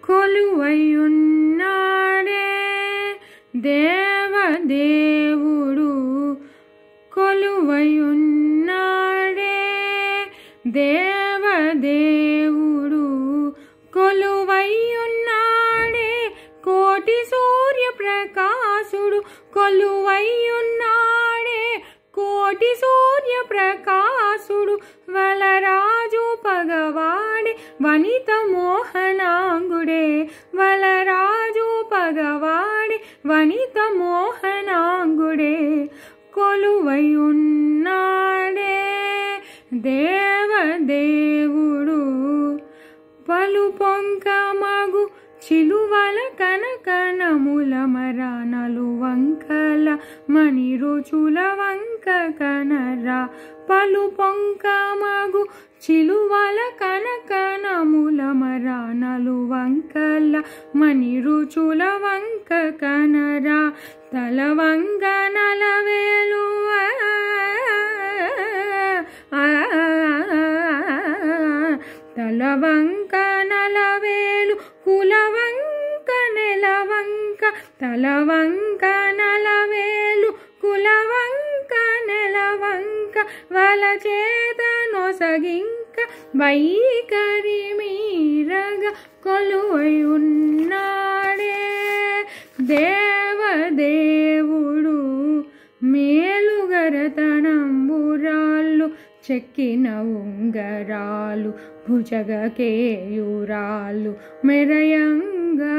కొలువైయున్నాడే దేవదేవుడు కొలువైయున్నాడే దేవదేవుడు కొలువైయున్నాడే కోటి సూర్యప్రకాశుడు కొలువైయున్నాడే కోటి సూర్యప్రకాశుడు వలరాజు పగవాడే వనిత మోహనాంగుడే వలరాజు పగవాడే వనిత మోహనాంగుడే కొలువైయున్నాడే దేవదేవుడు పలు పొంకమగు చిలువల కనకనముల మరానలు వంకల మణి రుచుల వంక కనరా పలు పొంకమగు చిలువల కనకనముల మరానలు వంకల మణి రుచుల వంక కనరా తల వంగ నలవేలు తలవంక నలవేలు కులవంక నెలవంక తలవంక నలవేలు కులవంక నెలవంక వలచేత నొసగింక వైఖరి మీరగ కొలువైయున్నాడే దేవదేవుడు మేలుగరతనంబురాళ్ళు చెక్కిన ఉంగరాలు భుజగకేయురాలు మెరయంగా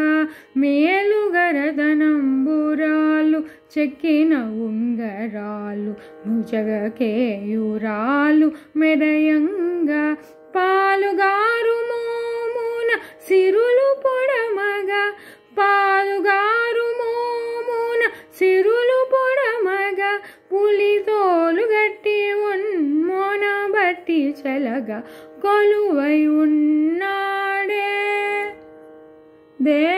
మేలుగరదనంబురాలు చెక్కిన ఉంగరాలు భుజగకేయురాలు మెరయంగా పాలుగారు మోమున సిరులు పొడమగా పాలుగారు మోమున సిరులు పొడమగా పులితోలు గట్టి ఉన్మోన బట్టి చలగా కొలువై ఉన్నాడే